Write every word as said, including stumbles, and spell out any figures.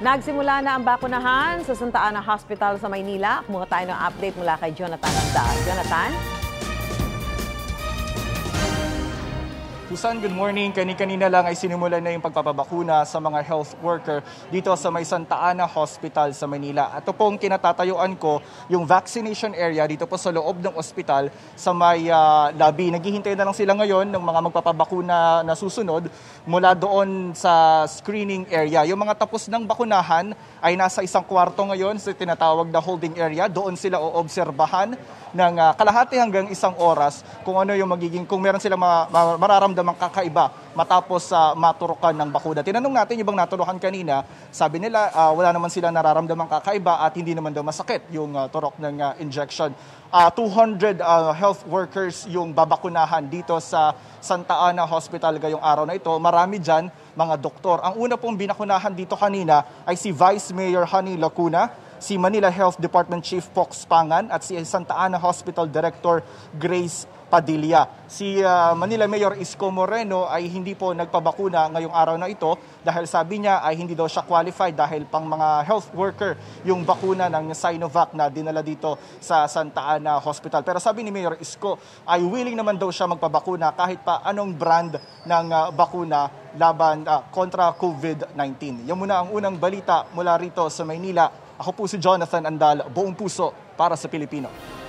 Nagsimula na ang bakunahan sa Santa Ana Hospital sa Maynila. Kumuha tayo ng update mula kay Jonathan Andal. Jonathan? Susan, good morning. Kani-kanina lang ay sinimula na yung pagpapabakuna sa mga health worker dito sa may Santa Ana Hospital sa Manila. Ito pong kinatatayuan ko, yung vaccination area dito po sa loob ng ospital sa may uh, lobby. Naghihintay na lang sila ngayon ng mga magpapabakuna na susunod mula doon sa screening area. Yung mga tapos ng bakunahan ay nasa isang kwarto ngayon sa tinatawag na holding area. Doon sila oobserbahan ng uh, kalahati hanggang isang oras kung ano yung magiging, kung meron silang ma- ma- mararamdamang kakaiba matapos uh, maturukan ng bakuna. Tinanong natin yung bang naturukan kanina, sabi nila uh, wala naman silang nararamdamang kakaiba at hindi naman daw masakit yung uh, turok ng uh, injection. Uh, two hundred uh, health workers yung babakunahan dito sa Santa Ana Hospital ngayong araw na ito. Marami dyan mga doktor. Ang una pong binakunahan dito kanina ay si Vice Mayor Honey Lacuna, si Manila Health Department Chief Pox Pangan at si Santa Ana Hospital Director Grace Padilla. Si uh, Manila Mayor Isko Moreno ay hindi po nagpabakuna ngayong araw na ito dahil sabi niya ay hindi daw siya qualified dahil pang mga health worker yung bakuna ng Sinovac na dinala dito sa Santa Ana Hospital. Pero sabi ni Mayor Isko ay willing naman daw siya magpabakuna kahit pa anong brand ng uh, bakuna laban uh, kontra COVID nineteen. Yan muna ang unang balita mula rito sa Maynila. Ako po si Jonathan Andal, buong puso para sa Pilipino.